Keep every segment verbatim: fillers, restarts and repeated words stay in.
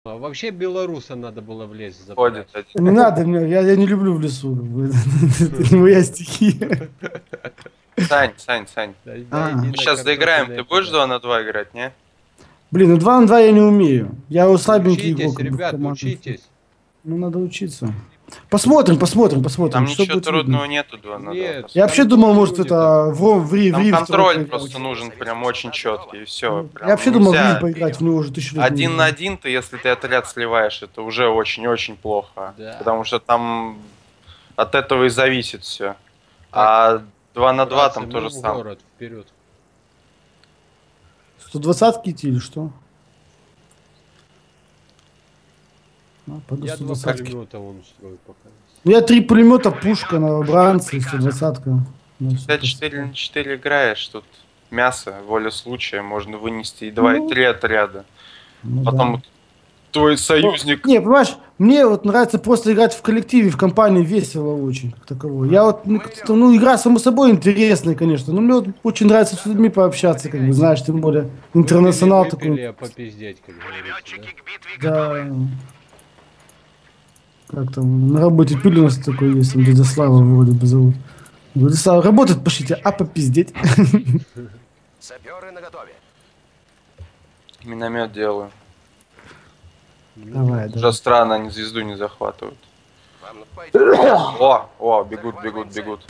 А вообще белоруса надо было в лес Ходит запрячь. один. Не надо мне, я, я не люблю в лесу. как бы. Это не моя стихия. Сань, Сань, Сань. Да, да, А, иди Мы на сейчас заиграем. картофельное Ты будешь поле. два на два играть, не? блин, ну два на два я не умею. Я вот слабенький игрок Учитесь, как бы, в ребят, команде. учитесь. Ну, надо учиться. Посмотрим, посмотрим, посмотрим, Там что ничего будет трудного видно. нету два на два. Нет, Посмотрим. Я вообще там думал, куча может, юнитов. это в, в, Ри- в Там Рив второй контроль поиграть. просто нужен прям очень четкий, и все. Я вообще думал в Рив поиграть, в него уже тысячу лет не Один на играл. один, ты, если ты отряд сливаешь, это уже очень-очень плохо. Да. Потому что там от этого и зависит все. А два на два Братцы, там мы тоже в самое. город, вперед. сто двадцатки идти или что? А, пойду Я два сто двадцатки. пулемета вон устрою пока. Ну, я три пулемета, пушка, новобранцы, сто двадцатка. Ну, всё Ты четыре на четыре играешь, тут мясо, воля случая, можно вынести и два, и три отряда. Ну, Потом да. твой Ну, союзник... не, понимаешь, мне вот нравится просто играть в коллективе, в компании весело очень, как таковое. Я вот, ну, как-то, ну, игра само собой интересная, конечно, но мне вот очень нравится с людьми пообщаться, как бы, знаешь, тем более интернационал Выпили, выпили, такой. а попиздеть, как говорится, Да. Как там, на работе пили у нас такой есть, там дядя Слава вроде бы зовут. Говорит, Слава, работать пошлите, а попиздеть. Саперы наготове. Миномет делаю. Давай, Уже давай. странно, они звезду не захватывают. Вам пойдет. О, о, бегут, бегут, бегут.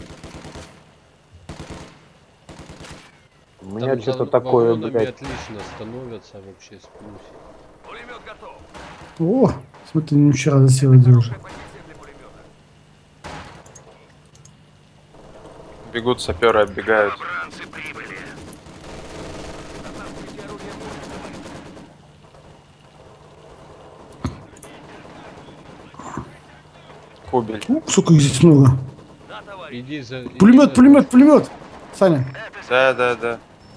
У меня Там что-то за такое, вагонами блядь. отлично становятся вообще с плюс. Пулемет готов. О, смотри, не вчера засел иди уже. Позиция для пулемета. Бегут саперы, оббегают. Бранцы прибыли. Натаскивайте оружие. Кубель. Ух, сука, их здесь много. Да, товарищ. Иди за... иди Пулемет, за- пулемет, пулемет. Саня. Да, да, да.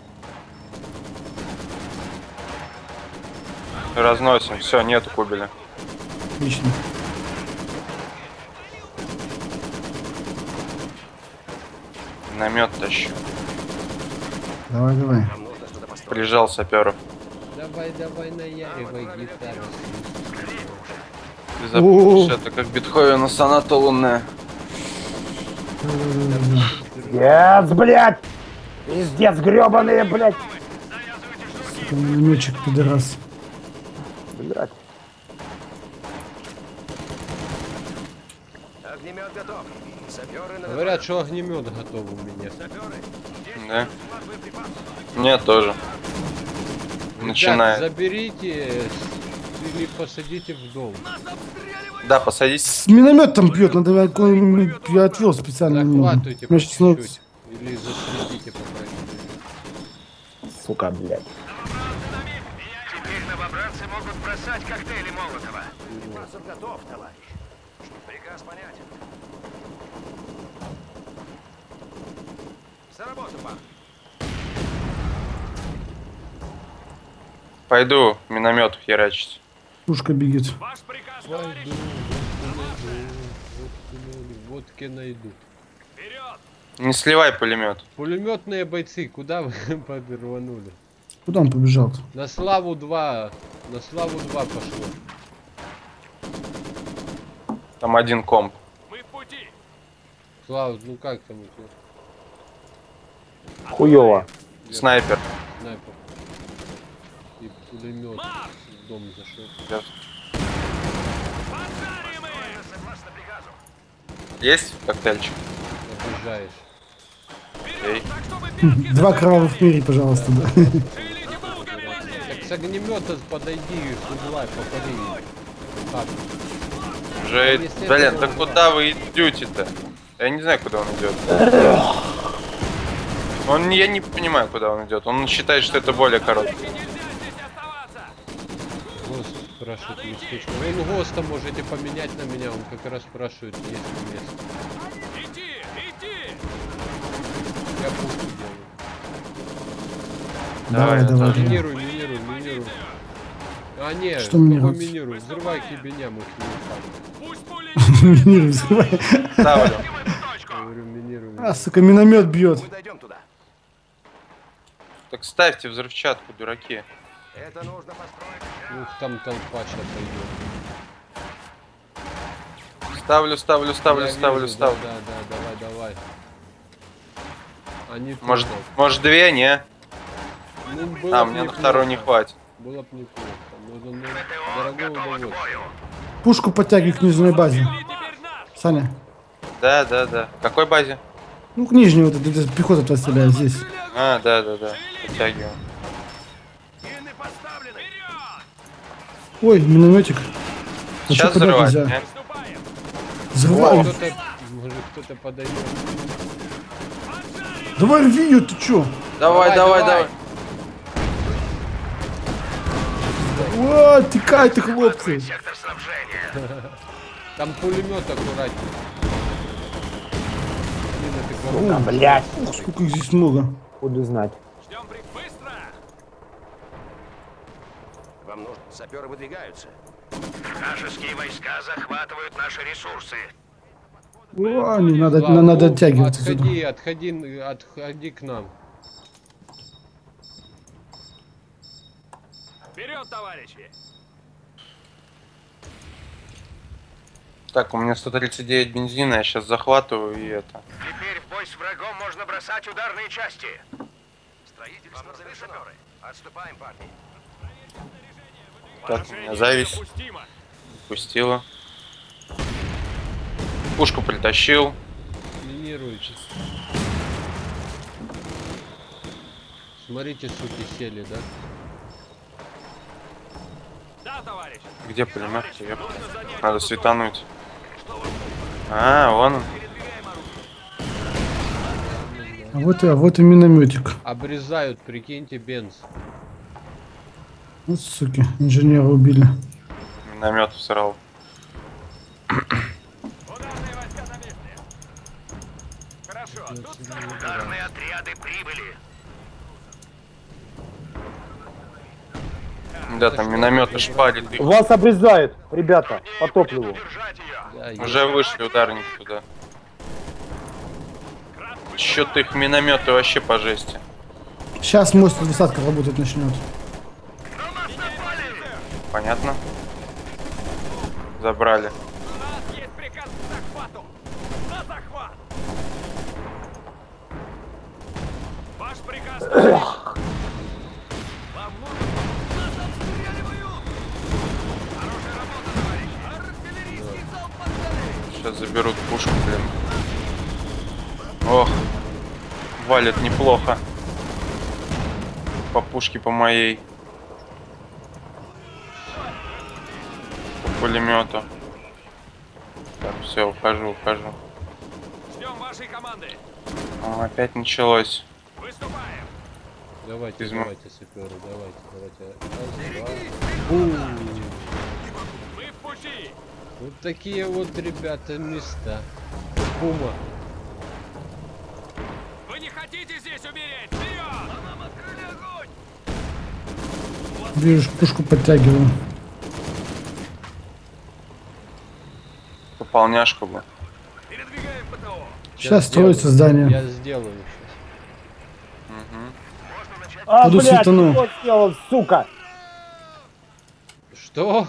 Разносим. Все, нету кубеля. Отлично. Миномет тащу. Давай, давай. Нам нужно что-то построить. Прижал саперов. Давай, давай, наяривай гитару. Ты запустишь это как Бетховена соната лунная. Пиздец, блядь! Пиздец, гребаные, блядь! Сука, минометчик, пидорас. Блядь. Огнемет готов. Саперы наготове. Говорят, что огнемет готов у меня. Саперы. Да? Мне тоже. Начинает. Ребят, заберите или посадите в дом. Да, посадить. С миномет там бьет, надо я какой-нибудь- я отвел специально. немного. Захватывайте У по меня щас, ну, чуть-чуть. Или засветите по крайней мере. Сука, блядь. Теперь новобранцы могут бросать коктейли Молотова. Припасов готов, товарищ. Приказ понятен. За работу, пан. Пойду миномет херачить. пушка бегит. Ваш приказ, Пойду, товарищ. водки найду, водки найду. Вперед! Не сливай пулемет. Пулеметные бойцы, куда вы подорванули? Куда он побежал? На славу два, на славу два пошло. Там один комп. Мы в пути. Слава, ну как там у тебя? Хуёво. Снайпер. Снайпер. И пулемет в дом зашел. Сейчас. Поджарим их! Согласно приказу. Есть коктейльчик? Обижаешь. Эй. Так, чтобы пятки Два кровавых мири, пожалуйста, да. шевелите булками, бандит! Так с огнемета подойди с угла, попади. Как? Уже... Если Блин, это да было, куда вы идете-то? Я не знаю, куда он идет. Он, не- я не понимаю, куда он идет. Он считает, что это более короткий. Нельзя здесь оставаться! Гост спрашивает местечко. Вы госта можете поменять на меня, он как раз спрашивает, есть ли место. Иди, иди! Я пушку делаю. Давай, я давай, тоже. давай. Минируй, минируй, минируй. А не, Что минировать? минируй? Взрывай кибеням их не упали. Пусть пули Мир взрывай. Ставлю. Я говорю, минируй. А, сука, миномет бьет. Мы дойдем туда. Так ставьте взрывчатку, дураки. Это нужно построить. Ух, там толпа сейчас пойдет. Ставлю, ставлю, ставлю, Я ставлю, вижу, ставлю. Да, да, да, давай, давай. Они Может, топят. может две, не? Ну, было А, б мне на неплохо. второй не хватит. Было бы неплохо. Но это, ну, ПТО дорогое готово к удовольствие. бою. Пушку подтягивай к нижней базе. Саня. Да, да, да. Какой базе? Ну, к нижней вот эта пехота туда стреляет здесь. А, да, да, да. Подтягиваю. Мины поставлены. Ой, минометик. А Сейчас чё подать взрывать, нельзя? не? Взрывай. Кто-то, может, кто-то подойдет. Давай рви ее, ты чё? Давай, давай, Давай, давай. О, текайте, хлопцы. Сектор снабжения. Там пулемет аккуратнее. Блин, это Сука, кого? блядь. Ух, сколько их здесь много. Буду знать. Ждем при... Быстро! Вам нужно... Саперы выдвигаются. Вражеские войска захватывают наши ресурсы. О, не надо, Ладно, надо ну, оттягиваться сюда. Отходи, отходи, отходи к нам. Вперед, товарищи! Так, у меня сто тридцать девять бензина, я сейчас захватываю и это. Теперь в бой с врагом можно бросать ударные части. Строительство завершено. Отступаем, парни. Так, у меня зависть. Пустила. Пушку притащил. Минируйтесь. Смотрите, суки, сели, да? Да, товарищ. Где пулемет? Ёп. Надо светануть. А, вон он. А вот и, а вот и минометик. Обрезают, прикиньте, бенз. Вот суки, инженера убили. Миномет всрал. Ударные войска на месте. Хорошо. Тут ударные отряды прибыли. Да, там минометы шпарит их. Вас обрезают, ребята, по топливу. Держать ее. Да, я- Уже вышли ударники туда. Чё-то их минометы вообще по жести. Сейчас мост высадка работать начнет. Понятно? Забрали. У нас есть приказ к захвату. На захват. Ваш приказ. Вам нужно. Нас обстреливают. Хорошая работа, товарищи. Артиллерийский залп подали. Сейчас заберут пушку, блин. Ох, валит неплохо. По пушке, по моей. По пулемету. Так, все, ухожу, ухожу. Ждем вашей команды. О, опять началось. Выступаем. Давайте, Возьму. давайте, саперы, давайте, давайте. Раз, два. Бум. Мы в пути. Вот такие вот, ребята, места. Пума. Вы не хотите здесь умереть? Вперед! Нам открыли огонь! Вижу, пушку подтягиваю. Пополняшку бы. Передвигаем ПТО. Сейчас строится здание. Я сделаю сейчас. Угу. Можно начать. А, Пойду блядь, светану. что сделал, сука? Что?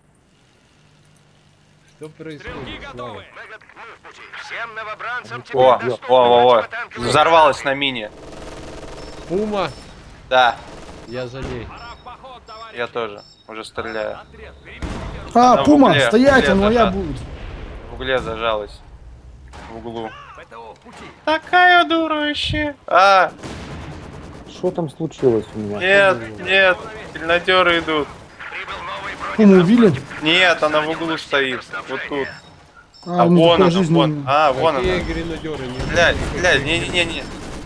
Что Стрелки происходит? готовы. Слава? Мы, го- мы в пути. Всем новобранцам теперь О, доступны о, о, о. противотанковые Взорвалась гранаты. на мине. Пума, Да, я за ней. Пора в поход, товарищи. я тоже. Уже стреляю. Отряд, переместите. А, На пума, угле, стоять, угле а моя зажат. будет. В угле зажалась. В углу. ПТО в пути. Такая дура вообще. А, Что там случилось у меня? нет, нет. Гренадеры идут. Прибыл новый Пуму убили? Нет, она в углу стоит. Вот тут. А, А ну вон такая она, жизнь. вон. А, вон Какие она. гренадеры? Не Блядь, знаю, блядь, какие. не-не-не.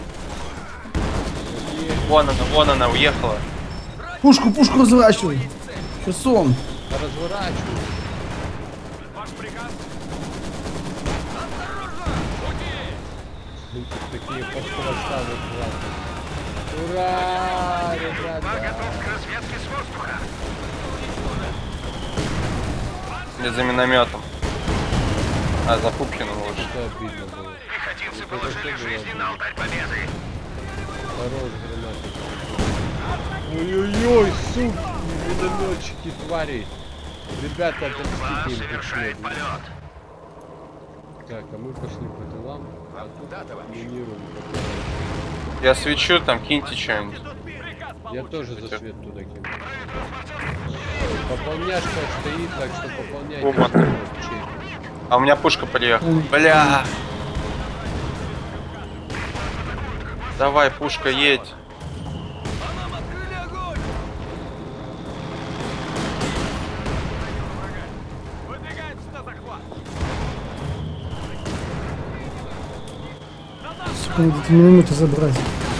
Какие? Вон она, вон она, уехала. Пушку, пушку разворачивай. Шессон. Разворачивай. Ваш приказ. Осторожно! Пути! Такие подкрасавы классные. Ура, ребята! Готов к разведке с воздуха. Или за минометом. А, за Пупкиным лучше. Это обидно было. Пехотинцы Вот это положили что было жизни обидно. на алтарь победы. Хорош гранаты. Ой-ой-ой, суки, минометчики, твари. Ребята, отомстите им как следует. Так, а мы пошли по делам, а тут минируем. Я свечу, там киньте что-нибудь. Я тоже за свет туда кину. Пополняшка стоит, так что пополняйте. Опа. Чей. А у меня пушка приехала. Бля! Давай, пушка, едь. Сука, надо эти минометы забрать.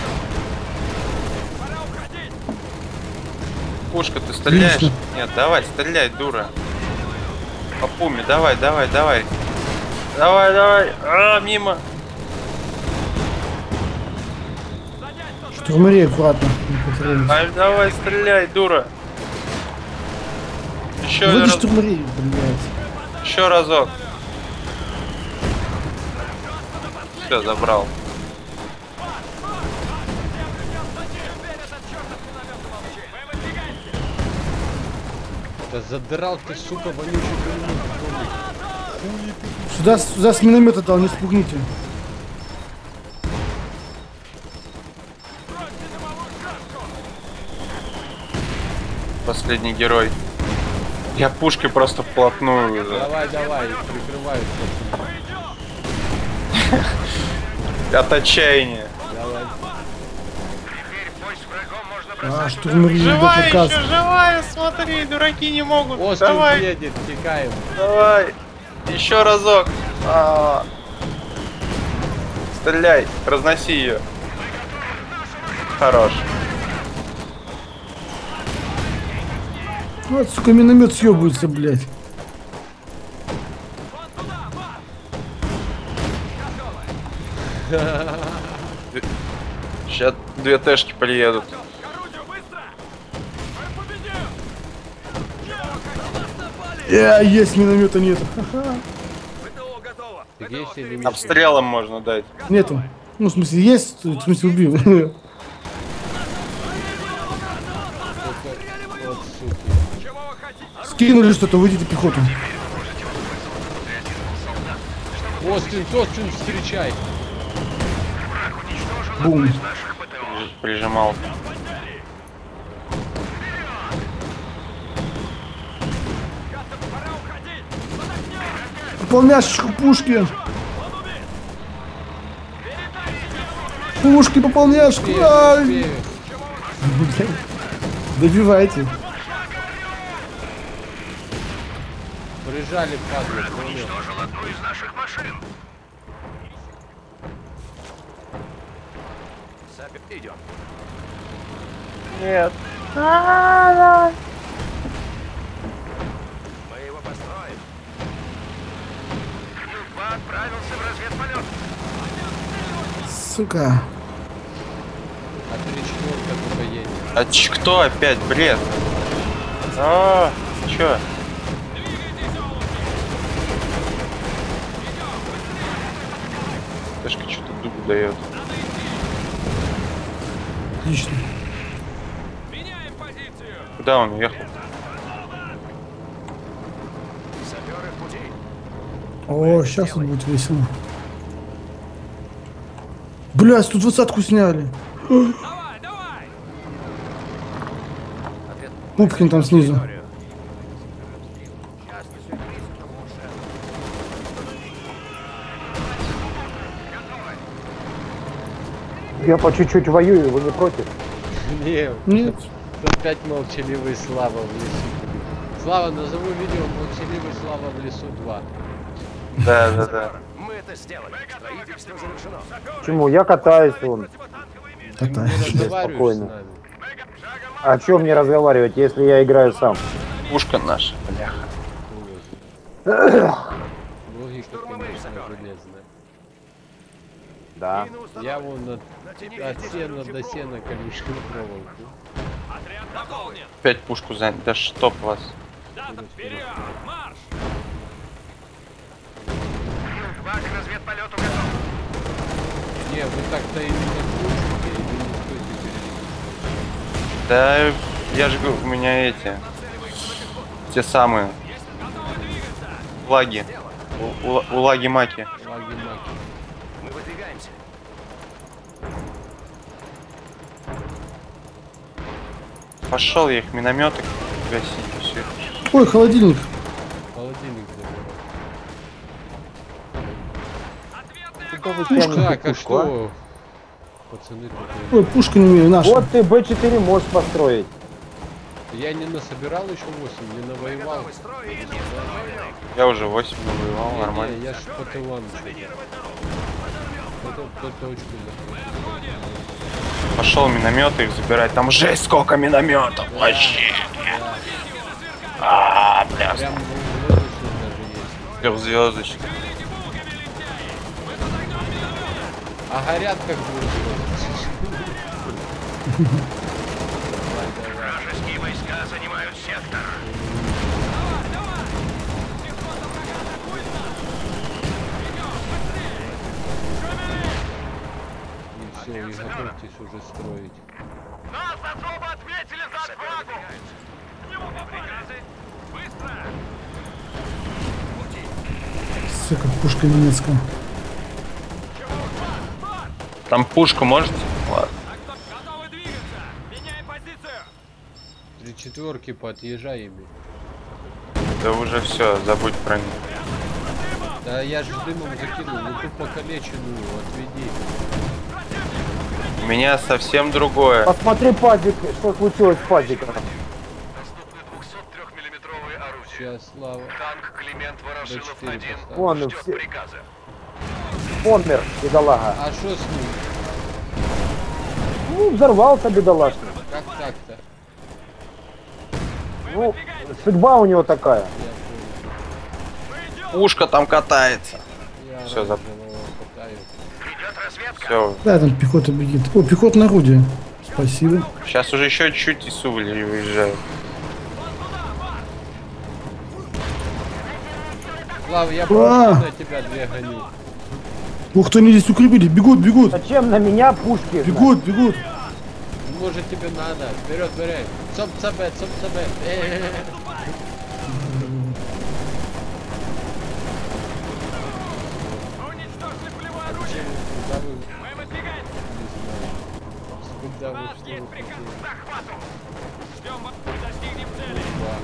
Пушка, ты стреляешь? Отлично. Нет, давай, стреляй, дура. По пуме, давай, давай, давай. Давай, давай. А, мимо. Штурмари аккуратно. не потеряемся. Ай, давай, стреляй, дура. Еще Вроде раз, штурмари, блядь. еще разок. Все, забрал. Да задрал ты, сука, вонючий пулемет. Хуй ты. Сюда, сюда с миномета дал, не спугните. Последний герой. Я пушкой просто вплотную. Давай, давай, прикрывают. От отчаяния. Давай. Теперь бой с врагом можно А, бросать штурмари, ударные да, приказ. живая, смотри, дураки не могут. Остров едет, текаем. Давай. Еще разок. А. Стреляй, разноси ее. Хорош. Вот, сука, миномет съебывается, блядь. Сейчас две тэшки приедут. Э, есть миномета нету. Так есть или нет? Обстрелом можно дать. Нету. Ну, в смысле, есть, в смысле, убил. Вот, суки. Скинули что-то, выйдите пехоту. Остин, Остин, встречай. Бум. Прижимал. Пополняшечку, пушки. Пушки, пополняшку. Успею, Ай. успею. Добивайте. Прижали, падлы, понял. уничтожил одну из наших машин. Сапер, идем. Нет. Мы его построим. Ю-два отправился в разведполет. Сука. А три четверка только едет. А ч кто опять, бред? А, чё? Тэшка что-то дугу дает. Отлично. Куда он уехал? Саперы в пути. О, сейчас вот будет весело. Блядь, тут двадцатку сняли. Пупкин там снизу. Я по чуть-чуть воюю, вы не против? Не, Нет. опять молчаливый Слава в лесу. Слава, назову видео молчаливый Слава в лесу два. Да, да, да. Мы это сделали. Строительство завершено. Почему? Я катаюсь вон. Катай. Ты разговариваешь с спокойно. нами. О чем мне разговаривать, если я играю сам? Пушка наша, бляха. Логика, конечно, железная. Да. Я вон от, от сена до сена колючую проволоку. Опять пушку занял. Да чтоб вас. Ю-два к разведполету готов. Не, вы так-то и не слушаете, и не стойте перед ним. Да, я же говорю, у меня эти... Те самые... Лаги. У, у, у лаги-маки. Лаги-маки. Мы выдвигаемся. Пошел я их минометы гасить и все. Ой, холодильник. Холодильник забирай. Куда вы тянете Так, а пушку, а? что? Пацаны тут... Ой, пушка не умею, наша. Вот ты бэ четыре можешь построить. Я не насобирал еще восемь, не навоевал. Я уже восемь навоевал, Не, нормально. не, я ж по тылам что-то. Это по точку захватил. Пошел минометы их забирать. Там жесть сколько минометов вообще. А, бля, Прям двухзвездочный даже есть. трехзвездочный. А горят как двухзвездочные. Вражеские войска занимают сектор. И все, и готовьтесь уже строить. Нас особо ответили за отвагу! Приказы! Быстро! Сука, пушка немецкая. Там пушку можете? Ладно. Готовы двигаться! Меняй позицию! Три четверки, подъезжай ими. Да уже все, забудь про них. Да я же дымом закинул, ну ту покалеченную отведи. У меня совсем другое. Посмотри, пазик, что случилось с пазиком. Доступны двухсот трёхмиллиметровые орудия. Сейчас, Слава. Танк Климент Ворошилов До четыре один поставь. Вон, ждет все- приказа. Помер, бедолага. А что с ним? Ну, взорвался бедолашный. Как так-то? Ну, судьба у него такая. Я Пушка там катается. понял. Я Всё, зап- оранжевого катаю. Идет разведка. Все. Да, там пехота бегит. О, пехотное орудие. Спасибо. Сейчас уже еще чуть из Сували выезжают. Слава, я А. просто на тебя две гоню. Ух ты, они здесь укрепились. Бегут, бегут. Зачем на меня пушки? Бегут, бегут. Может тебе надо. Вперед, вперед. Цоп цапе, цоп цапе. Уничтожили полевое оружие! Куда вы? Мы выдвигаемся! Не знаю. Куда вы Нас что есть вы приказ хотели? к захвату! Ждем вас! Достигнем цели! Два.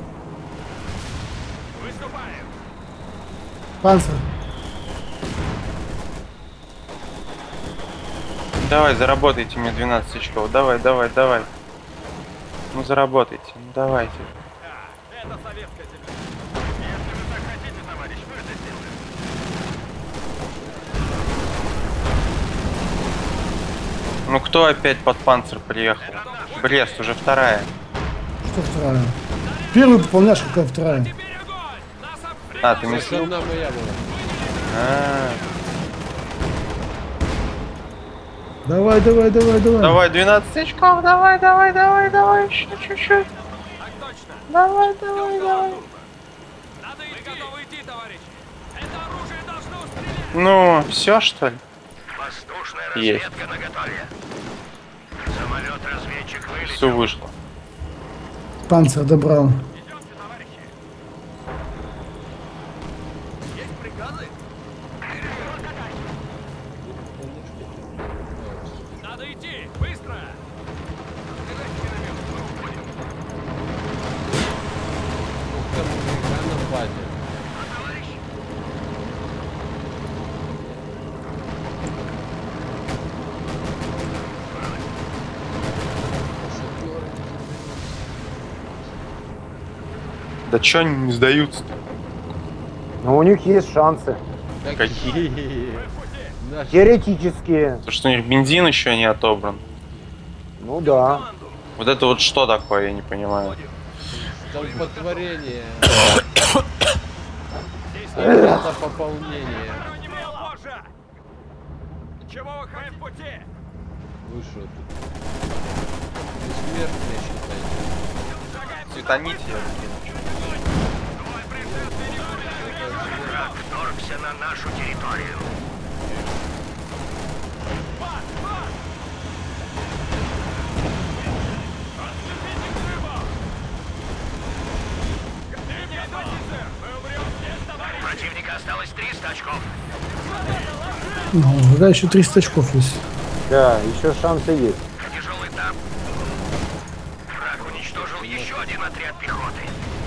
Выступаем! Панцер. Давай, заработайте мне двенадцать очков. Давай, давай, давай. Ну заработайте. Ну давайте. Да, это советская земля. Если вы так хотите, товарищ, мы это сделаем. Ну кто опять под панцир приехал? Брест, уже вторая. Что вторая? Первую выполняешь, какая вторая? Теперь огонь! Нас обстреливают! А, ты не Это одна моя была. А, Давай, давай, давай, давай. давай, двенадцать очков, давай, давай, давай, давай, еще чуть-чуть. Так точно! Давай, давай, давай. Надо идти! Мы готовы идти, товарищи! Это оружие должно стрелять! Ну, все что ли? Воздушная Есть. разведка наготове. Самолет-разведчик вылетел. Все вышло. Панцер добрал. Идемте, товарищи. Есть приказы? Надо идти! Быстро! Там игра на базе. Да чё они не сдаются? Но у них есть шансы. Какие? Наши Теоретические. Потому что у них бензин еще не отобран. Ну да. Вот это вот что такое, я не понимаю. столпотворение. Это пополнение. Позже! Чего вы хотите в пути? Вы что тут? Бессмертные, считайте. Светаните я скину. Враг вторгся на нашу территорию. Осталось триста очков. Ну, да, еще триста очков есть. Да, еще шансы есть. Тяжелый танк. Враг уничтожил еще один отряд пехоты.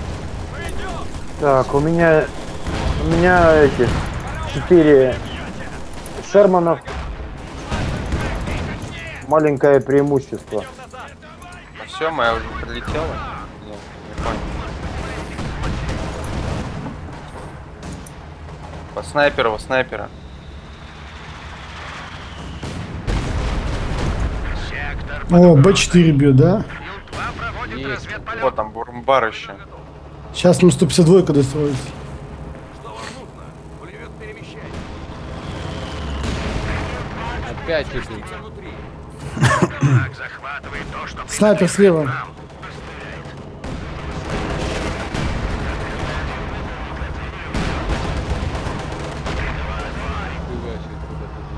Так, у меня... У меня эти... Четыре Шерманов. Маленькое преимущество. Ну все, моя уже прилетела. Нет, не понял. По снайперу, по снайпера. Сектор. О, Б четыре бьет, да? Ил-два проводит Есть. разведполет. Вот там бурмбар еще. Сейчас мы сто пятьдесят два когда строится. Опять идут. Враг захватывает то, что Снайпер слева. нам. Нифига себе, куда тут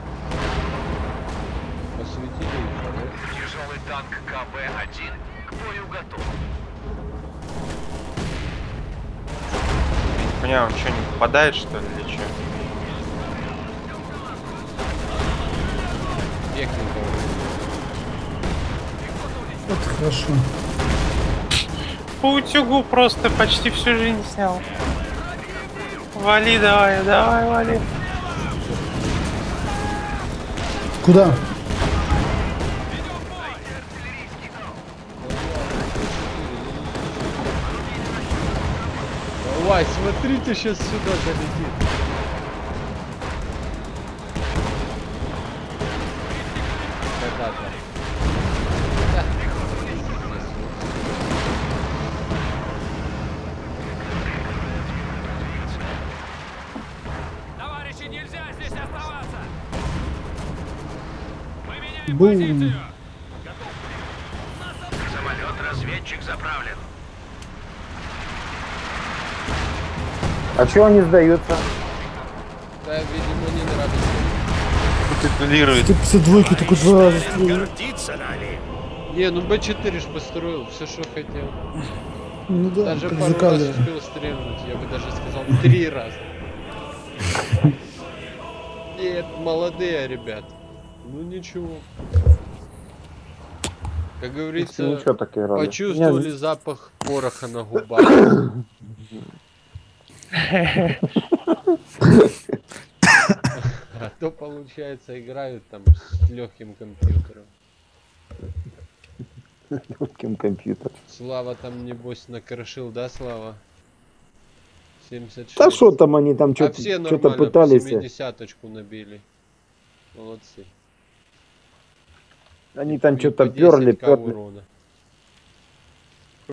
ехал. Посветили их, да? Тяжелый танк Ка Бэ один к бою готов. Не понимаю, он что, не попадает, что ли, или что? Техника. Это хорошо. По утюгу просто почти всю жизнь снял. Вали давай, давай, вали. Куда? Давай, смотрите, сейчас сюда залетит. Когда-то. Да. Товарищи, нельзя здесь оставаться! Мы меняем Бум. позицию! Самолет-разведчик заправлен. А чего они сдаются? Да, видимо, не нравится. Титулирует. сто пятьдесят два только два раза стрелял. Гордится нами. Не, ну Б четыре ж построил, все, что хотел. Ну да, Даже как пару раз заказывали. успел стрельнуть, я бы даже сказал три раза. Нет, молодые ребят. Ну ничего. Как говорится, Ничего так играли. почувствовали Не, запах пороха на губах. А то, получается, играют там с легким компьютером. легким компьютер. Слава там, небось, накрошил, да, Слава? семьдесят шесть. Да что там они там А что-то все что-то нормально пытались. семидесяточку набили. Молодцы. Они там И что-то по десять перли, ка перли. урона.